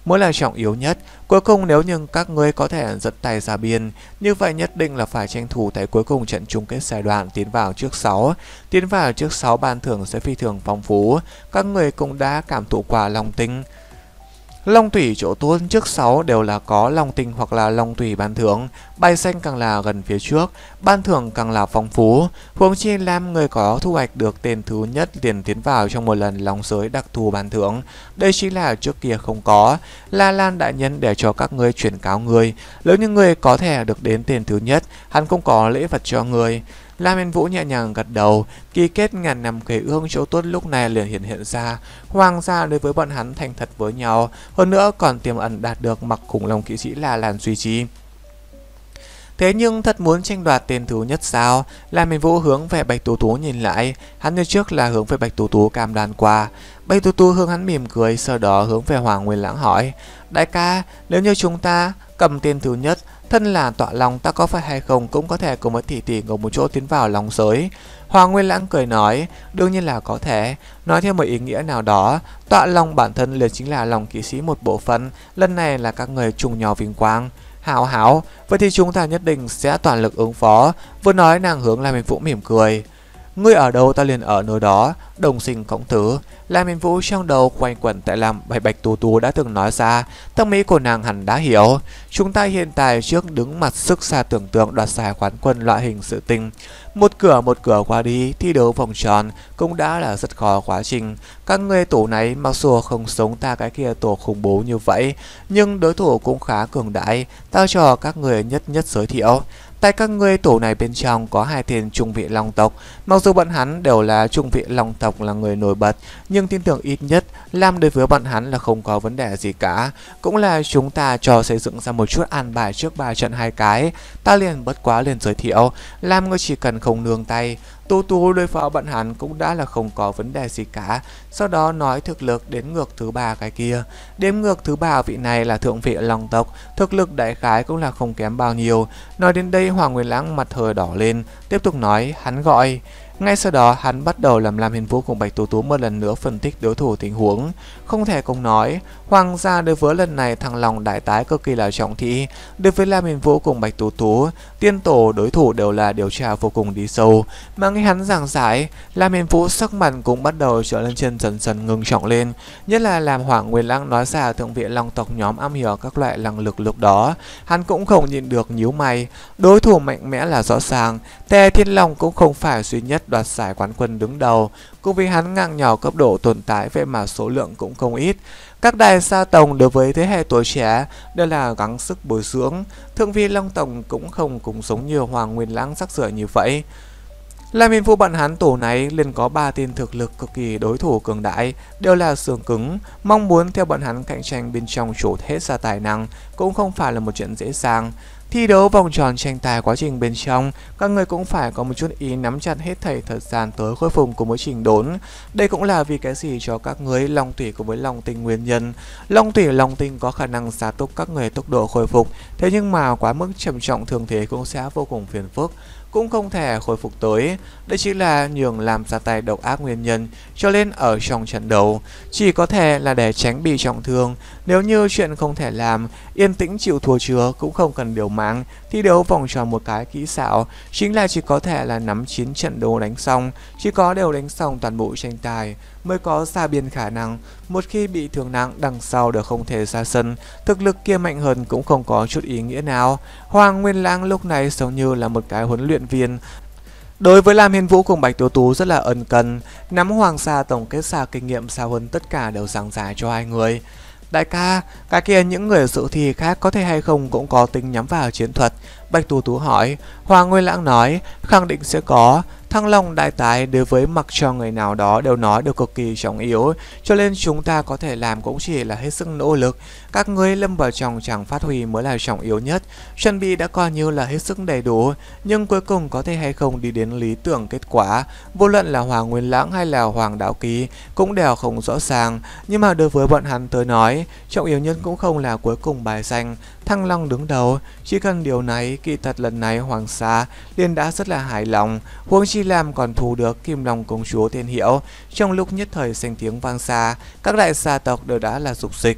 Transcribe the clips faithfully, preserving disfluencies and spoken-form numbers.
mới là trọng yếu nhất. Cuối cùng nếu như các ngươi có thể dẫn tay ra biên, như vậy nhất định là phải tranh thủ tại cuối cùng trận chung kết giai đoạn tiến vào trước sáu. Tiến vào trước sáu ban thưởng sẽ phi thường phong phú. Các người cũng đã cảm thụ qua long tinh. Long thủy chỗ tốt trước sáu đều là có long tinh hoặc là long thủy ban thưởng, bài xanh càng là gần phía trước, ban thưởng càng là phong phú. Huống chi Lam người có thu hoạch được tên thứ nhất liền tiến vào trong một lần long giới đặc thù ban thưởng. Đây chính là trước kia không có. La Lan đại nhân để cho các ngươi chuyển cáo người, nếu như người có thể được đến tên thứ nhất, hắn cũng có lễ vật cho người. Lam Hiên Vũ nhẹ nhàng gật đầu, ký kết ngàn năm khế ước chỗ tốt lúc này liền hiện hiện ra. Hoàng gia đối với bọn hắn thành thật với nhau, hơn nữa còn tiềm ẩn đạt được mặc khủng long kỵ sĩ La Lan duy trì. Thế nhưng thật muốn tranh đoạt tên thứ nhất sao? Lam Hiên Vũ hướng về Bạch Tú Tú nhìn lại, hắn như trước là hướng về Bạch Tú Tú cam đoan qua. Bạch Tú Tú hướng hắn mỉm cười, sau đó hướng về Hoàng Nguyên Lãng hỏi: đại ca, nếu như chúng ta cầm tên thứ nhất, thân là tọa long, ta có phải hay không cũng có thể cùng với tỷ tỷ ngồi một chỗ tiến vào long giới? Hoàng Nguyên Lãng cười nói: đương nhiên là có thể. Nói theo một ý nghĩa nào đó, tọa long bản thân liền chính là long kỵ sĩ một bộ phận, lần này là các người chung nhau vinh quang. Hảo hảo, vậy thì chúng ta nhất định sẽ toàn lực ứng phó. Vừa nói nàng hướng Lam Hiên Vũ mỉm cười: ngươi ở đâu ta liền ở nơi đó, đồng sinh cộng tử. Lam Hiên Vũ trong đầu quanh quẩn tại làm Bạch Bạch Tú Tú đã từng nói ra, tâm ý của nàng hẳn đã hiểu. Chúng ta hiện tại trước đứng mặt sức xa tưởng tượng đoạt giải quán quân loại hình sự tình. Một cửa một cửa qua đi, thi đấu vòng tròn cũng đã là rất khó quá trình. Các ngươi tổ này mặc dù không sống ta cái kia tổ khủng bố như vậy, nhưng đối thủ cũng khá cường đại. Tao cho các người nhất nhất giới thiệu. Tại các ngươi tổ này bên trong có hai tên trung vị long tộc. Mặc dù bọn hắn đều là trung vị long tộc là người nổi bật, nhưng tin tưởng ít nhất Lam đối với bọn hắn là không có vấn đề gì cả. Cũng là chúng ta cho xây dựng ra một chút an bài trước ba trận hai cái. Ta liền bất quá liền giới thiệu, Lam ngươi chỉ cần không nương tay, Tú Tú đối phó bọn hắn cũng đã là không có vấn đề gì cả. Sau đó nói thực lực đến ngược thứ ba cái kia. Đếm ngược thứ ba vị này là thượng vị long tộc, thực lực đại khái cũng là không kém bao nhiêu. Nói đến đây Hoàng Nguyên Lãng mặt hơi đỏ lên, tiếp tục nói hắn gọi. Ngay sau đó hắn bắt đầu làm Lam Hiên Vũ cùng Bạch Tú Tú một lần nữa phân tích đối thủ tình huống. Không thể không nói, Hoàng gia đối với lần này thăng long đại tái cực kỳ là trọng thị. Đối với Lam Hiên Vũ cùng Bạch Tú Tú, tiên tổ đối thủ đều là điều tra vô cùng đi sâu. Mà nghe hắn giảng giải, Lam Hiên Vũ sắc mặt cũng bắt đầu trở lên trên dần dần ngưng trọng lên. Nhất là làm Hoàng Nguyên Lãng nói ra thượng vị long tộc nhóm am hiểu các loại năng lực lúc đó, hắn cũng không nhịn được nhíu mày. Đối thủ mạnh mẽ là rõ ràng, Tề Thiên Long cũng không phải duy nhất đoạt giải quán quân đứng đầu, cùng với hắn ngang nhỏ cấp độ tồn tại vậy mà số lượng cũng không ít. Các đại gia tộc đối với thế hệ tuổi trẻ đều là gắng sức bồi dưỡng, thượng vị long tộc cũng không cùng giống như Hoàng Nguyên Lãng sắc sửa như vậy. Lam Hiên Vũ bọn hắn tổ này liền có ba tên thực lực cực kỳ đối thủ cường đại, đều là xương cứng, mong muốn theo bọn hắn cạnh tranh bên trong trổ hết ra tài năng cũng không phải là một chuyện dễ dàng. Thi đấu vòng tròn tranh tài quá trình bên trong, các người cũng phải có một chút ý nắm chặt hết thảy thời gian tới khôi phục cùng với trình đốn. Đây cũng là vì cái gì cho các người long thủy cùng với long tinh nguyên nhân. Long thủy long tinh có khả năng gia tốc các người tốc độ khôi phục, thế nhưng mà quá mức trầm trọng thường thế cũng sẽ vô cùng phiền phức, cũng không thể khôi phục tới. Đây chỉ là nhường làm ra tay độc ác nguyên nhân, cho nên ở trong trận đấu chỉ có thể là để tránh bị trọng thương. Nếu như chuyện không thể làm, yên tĩnh chịu thua chứa cũng không cần điều mạng. Thi đấu vòng tròn một cái kỹ xảo chính là chỉ có thể là nắm chín trận đấu đánh xong, chỉ có đều đánh xong toàn bộ tranh tài mới có ra biên khả năng. Một khi bị thương nặng đằng sau đều không thể ra sân, thực lực kia mạnh hơn cũng không có chút ý nghĩa nào. Hoàng Nguyên Lãng lúc này giống như là một cái huấn luyện viên, đối với Lam Hiên Vũ cùng Bạch Tú Tú rất là ân cần, nắm Hoàng gia tổng kết ra kinh nghiệm sao hơn tất cả đều giảng giải cho hai người. Đại ca, cái kia những người dự thi khác có thể hay không cũng có tính nhắm vào chiến thuật? Bạch Tú Tú hỏi. Hoàng Nguyên Lãng nói, khẳng định sẽ có. Thăng long đại tái đối với mặc cho người nào đó đều nói đều cực kỳ trọng yếu, cho nên chúng ta có thể làm cũng chỉ là hết sức nỗ lực. Các ngươi lâm vào trong chẳng phát huy mới là trọng yếu nhất. Chuẩn bị đã coi như là hết sức đầy đủ, nhưng cuối cùng có thể hay không đi đến lý tưởng kết quả, vô luận là Hoàng Nguyên Lãng hay là Hoàng Đạo Ký cũng đều không rõ ràng. Nhưng mà đối với bọn hắn tới nói, trọng yếu nhất cũng không là cuối cùng bài danh Thăng Long đứng đầu. Chỉ cần điều này, kỳ thật lần này Hoàng gia liền đã rất là hài lòng. Huống chi làm còn thu được Kim Long công chúa tên hiệu. Trong lúc nhất thời danh tiếng vang xa, các đại gia tộc đều đã là dục dịch.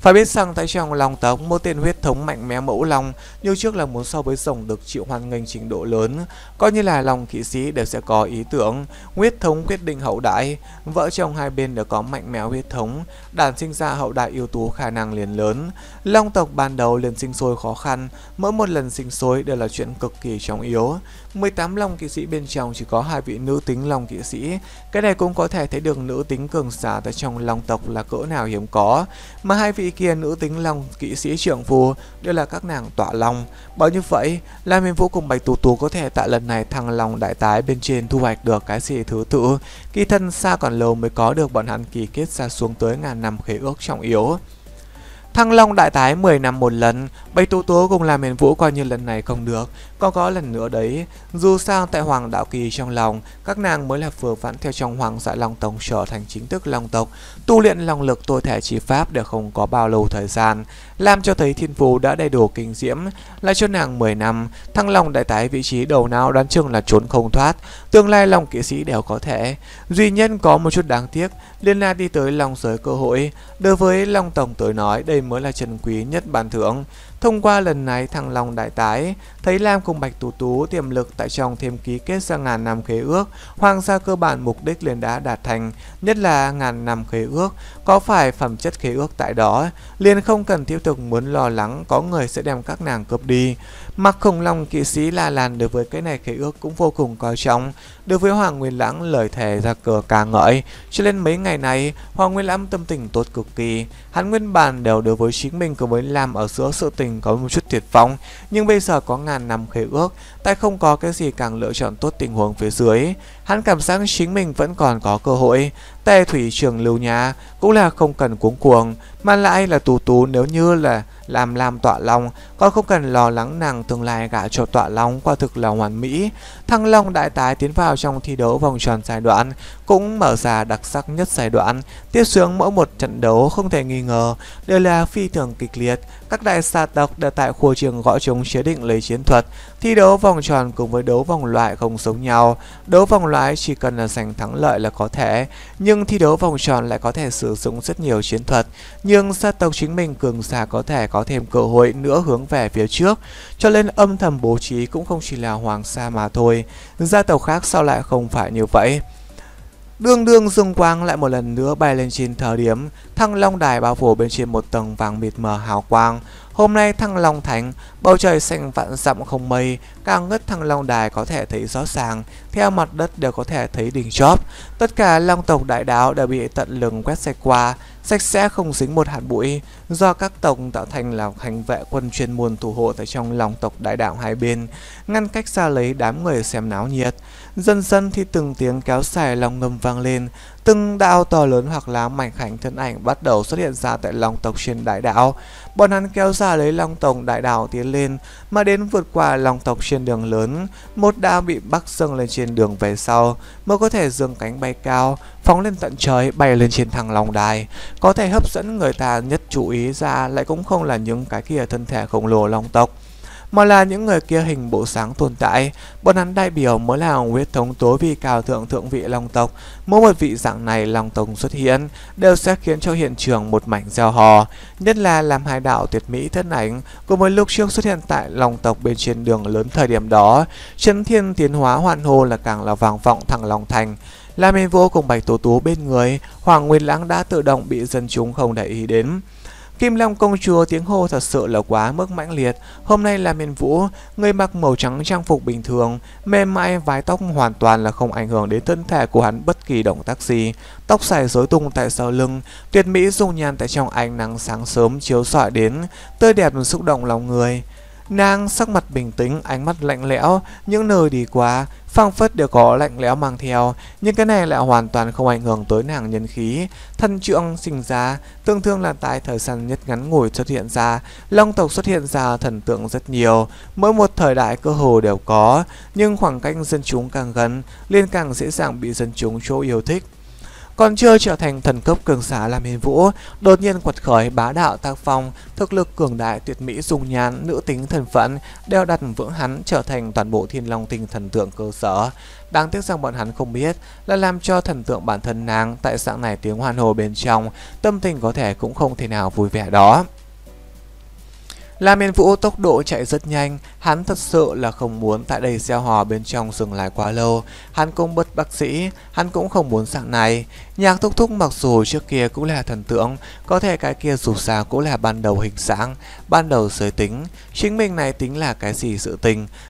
Phải biết rằng tại trong long tộc, một tên huyết thống mạnh mẽ mẫu long như trước là muốn so với rồng được chịu hoan nghênh trình độ lớn, coi như là long kỵ sĩ đều sẽ có ý tưởng huyết thống quyết định hậu đại. Vợ chồng hai bên đều có mạnh mẽ huyết thống, đản sinh ra hậu đại ưu tú khả năng liền lớn. Long tộc ban đầu liền sinh sôi khó khăn, mỗi một lần sinh sôi đều là chuyện cực kỳ trọng yếu. mười tám long kỵ sĩ bên trong chỉ có hai vị nữ tính long kỵ sĩ, cái này cũng có thể thấy được nữ tính cường giả tại trong long tộc là cỡ nào hiếm có, mà hai vị kia nữ tính long kỵ sĩ trưởng phu đều là các nàng tọa long. Bởi như vậy, Lam Hiên Vũ cùng Bạch Tú Tú có thể tại lần này thăng long đại tái bên trên thu hoạch được cái gì thứ tự, kỳ thân xa còn lâu mới có được bọn hắn ký kết ra xuống tới ngàn năm khế ước trọng yếu. Thăng long đại tái mười năm một lần, Bạch Tú Tú cùng Lam Hiên Vũ coi như lần này không được, còn có lần nữa đấy. Dù sao tại Hoàng Đạo Kỳ trong lòng, các nàng mới là vừa vặn theo trong Hoàng Dạ Long tộc trở thành chính thức long tộc, tu luyện long lực tối thể chi pháp đều không có bao lâu thời gian, làm cho thấy thiên phú đã đầy đủ kinh diễm. Lại cho nàng mười năm, thăng long đại tái vị trí đầu não đoán chừng là trốn không thoát, tương lai long kỵ sĩ đều có thể. Duy nhân có một chút đáng tiếc, liên la đi tới long giới cơ hội. Đối với long tổng tới nói, đây mới là trân quý nhất ban thưởng. Thông qua lần này thăng long đại tái, thấy Lam cùng Bạch Tú Tú tiềm lực tại trong thêm ký kết ra ngàn năm khế ước, Hoàng gia cơ bản mục đích liền đã đạt thành, nhất là ngàn năm khế ước, có phải phẩm chất khế ước tại đó, liền không cần tiếp tục muốn lo lắng có người sẽ đem các nàng cướp đi. Mặc khủng long kỵ sĩ La Lan đối với cái này khế ước cũng vô cùng coi trọng, đối với Hoàng Nguyên Lãng lời thề ra cờ ca ngợi, cho nên mấy ngày này Hoàng Nguyên Lãng tâm tình tốt cực kỳ. Hắn nguyên bản đều đối với chính mình cùng với Lam ở giữa sự tình có một chút tuyệt vọng, nhưng bây giờ có ngàn năm khế ước, tại không có cái gì càng lựa chọn tốt tình huống phía dưới, hắn cảm giác chính mình vẫn còn có cơ hội. Tề Thủy Trường Lưu Nhà cũng là không cần cuống cuồng, mà lại là Tú Tú nếu như là làm làm tọa long, còn không cần lo lắng nàng tương lai gả cho tọa long, quả thực là hoàn mỹ. Thăng long đại tái tiến vào trong thi đấu vòng tròn giai đoạn, cũng mở ra đặc sắc nhất giai đoạn. Tiếp xuống mỗi một trận đấu không thể nghi ngờ đều là phi thường kịch liệt. Các đại gia tộc đều tại khu trường gõ trống chế định lấy chiến thuật. Thi đấu vòng tròn cùng với đấu vòng loại không giống nhau. Đấu vòng loại chỉ cần là giành thắng lợi là có thể, nhưng thi đấu vòng tròn lại có thể sử dụng rất nhiều chiến thuật, nhưng gia tộc chính mình cường giả có thể có thêm cơ hội nữa hướng về phía trước, cho nên âm thầm bố trí cũng không chỉ là Hoàng Sa mà thôi. Gia tộc khác sao lại không phải như vậy? Đương đương dương quang lại một lần nữa bay lên trên thời điểm, thăng long đài bao phủ bên trên một tầng vàng mịt mờ hào quang. Hôm nay thăng long thánh, bầu trời xanh vạn dặm không mây, cao ngất thăng long đài có thể thấy rõ ràng, theo mặt đất đều có thể thấy đỉnh chóp. Tất cả long tộc đại đạo đều bị tận lừng quét sạch qua, sạch sẽ không dính một hạt bụi, do các tộc tạo thành là hành vệ quân chuyên môn thủ hộ tại trong long tộc đại đạo hai bên, ngăn cách xa lấy đám người xem náo nhiệt. Dần dần thì từng tiếng kéo dài long ngâm vang lên, từng đạo to lớn hoặc là mảnh khảnh thân ảnh bắt đầu xuất hiện ra tại long tộc trên đại đạo. Bọn hắn kéo ra lấy long tộc đại đạo tiến lên, mà đến vượt qua long tộc trên đường lớn, một đạo bị bắc dâng lên trên đường về sau, mới có thể dương cánh bay cao, phóng lên tận trời, bay lên trên thăng long đài. Có thể hấp dẫn người ta nhất chú ý ra lại cũng không là những cái kia thân thể khổng lồ long tộc, mà là những người kia hình bộ sáng tồn tại. Bọn hắn đại biểu mới là huyết thống tối vì cao thượng thượng vị long tộc. Mỗi một vị dạng này long tộc xuất hiện đều sẽ khiến cho hiện trường một mảnh reo hò, nhất là làm hai đạo tuyệt mỹ thân ảnh cùng với lúc trước xuất hiện tại long tộc bên trên đường lớn thời điểm đó. Chấn thiên tiến hóa hoan hô là càng là vang vọng thẳng long thành. Lam Hiên Vũ cùng Bạch Tú Tú bên người, Hoàng Nguyên Lãng đã tự động bị dân chúng không để ý đến. Kim Long công chúa tiếng hô thật sự là quá mức mãnh liệt. Hôm nay Lam Hiên Vũ, người mặc màu trắng trang phục bình thường, mềm mại vái tóc hoàn toàn là không ảnh hưởng đến thân thể của hắn bất kỳ động tác gì. Tóc xài rối tung tại sau lưng, tuyệt mỹ dung nhan tại trong ánh nắng sáng sớm chiếu rọi đến, tươi đẹp xúc động lòng người. Nàng sắc mặt bình tĩnh, ánh mắt lạnh lẽo, những nơi đi qua phảng phất đều có lạnh lẽo mang theo, nhưng cái này lại hoàn toàn không ảnh hưởng tới nàng nhân khí. Thân trượng sinh ra, tương thương là tại thời gian nhất ngắn ngủi xuất hiện ra, long tộc xuất hiện ra thần tượng rất nhiều, mỗi một thời đại cơ hồ đều có, nhưng khoảng cách dân chúng càng gần, liền càng dễ dàng bị dân chúng chỗ yêu thích. Còn chưa trở thành thần cấp cường giả Lam Hiên Vũ, đột nhiên quật khởi bá đạo tác phong, thực lực cường đại tuyệt mỹ dung nhan, nữ tính thân phận đều đặt vững hắn trở thành toàn bộ Thiên Long Tinh thần tượng cơ sở. Đáng tiếc rằng bọn hắn không biết là làm cho thần tượng bản thân nàng tại dạng này tiếng hoan hô bên trong, tâm tình có thể cũng không thể nào vui vẻ đó. Lam Hiên Vũ tốc độ chạy rất nhanh, hắn thật sự là không muốn tại đây gieo hò bên trong dừng lại quá lâu. Hắn cũng bất bác sĩ, hắn cũng không muốn dạng này. Nhạc Thúc Thúc mặc dù trước kia cũng là thần tượng, có thể cái kia dù sao cũng là ban đầu hình sáng, ban đầu giới tính. Chính mình này tính là cái gì sự tình,